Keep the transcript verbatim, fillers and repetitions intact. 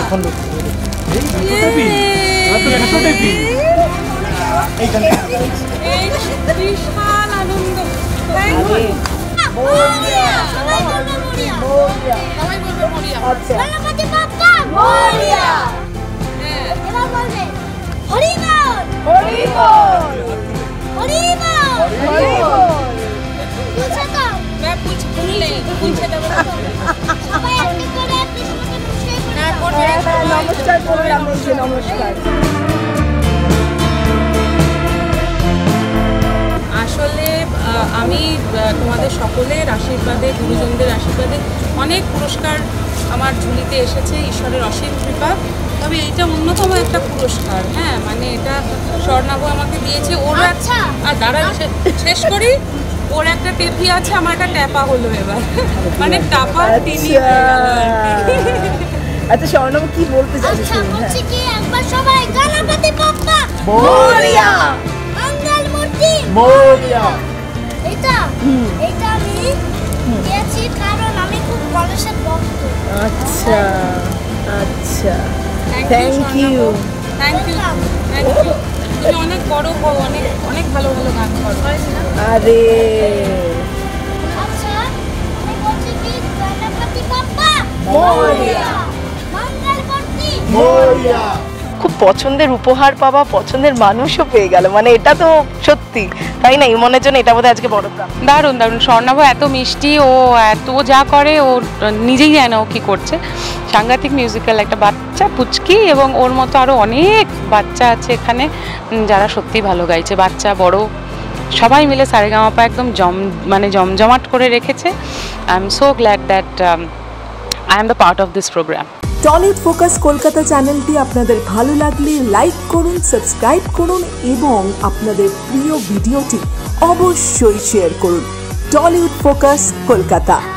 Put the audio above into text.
বিশাল আনন্দ। নমস্কার নমস্কার। আসলে আমি তোমাদের সকলের আশীর্বাদে, গুরুজনদের আশীর্বাদে অনেক পুরস্কার আমার ঝুলিতে এসেছে, ঈশ্বরের অসীম কৃপা। তবে এইটা অন্যতম একটা পুরস্কার। হ্যাঁ, মানে এটা স্বর্ণাভা আমাকে দিয়েছে। ওর আচ্ছা আর দাঁড়া শেষ করি, ওর একটা টেপি আছে, আমার একটা ট্যাপা হলো এবার, মানে টাপা টিনি। আচ্ছা স্বর্ণাভা কি বলতে চাইছো? আচ্ছা বলছি কি একবার সবাই গণপতি বাপ্পা মোরিয়া, মঙ্গল মূর্তি মোরিয়া। এটা এটা আমি দিয়েছি কারণ আমি খুব গণেশের ভক্ত। আচ্ছা আচ্ছা, thank you thank you thank you. তুমি অনেক বড় হও, অনেক অনেক ভালো ভালো গান করো। আরে আচ্ছা আমি বলছি কি গণপতি বাপ্পা মোরিয়া, মঙ্গল মূর্তি মোরিয়া। খুব পছন্দের উপহার পাওয়া, পছন্দের মানুষও পেয়ে গেল, মানে এটা তো সত্যি তাই না? ইমনের জন্য এটা বোধহয় আজকে বড় প্রাপ্তি। দারুণ দারুণ। স্বর্ণাভা এত মিষ্টি, ও এত যা করে ও নিজেই জানে ও কী করছে। সাংঘাতিক মিউজিক্যাল একটা বাচ্চা পুচকি, এবং ওর মতো আরও অনেক বাচ্চা আছে এখানে যারা সত্যি ভালো গাইছে, বাচ্চা বড় সবাই মিলে সারেগামাপা একদম জম মানে জমজমাট করে রেখেছে। I am so glad that I am the part of this program. Tollywood focus Kolkata চ্যানেলটি আপনাদের ভালো লাগলে লাইক করুন, সাবস্ক্রাইব করুন এবং আপনাদের প্রিয় ভিডিওটি অবশ্যই শেয়ার করুন। Tollywood focus Kolkata.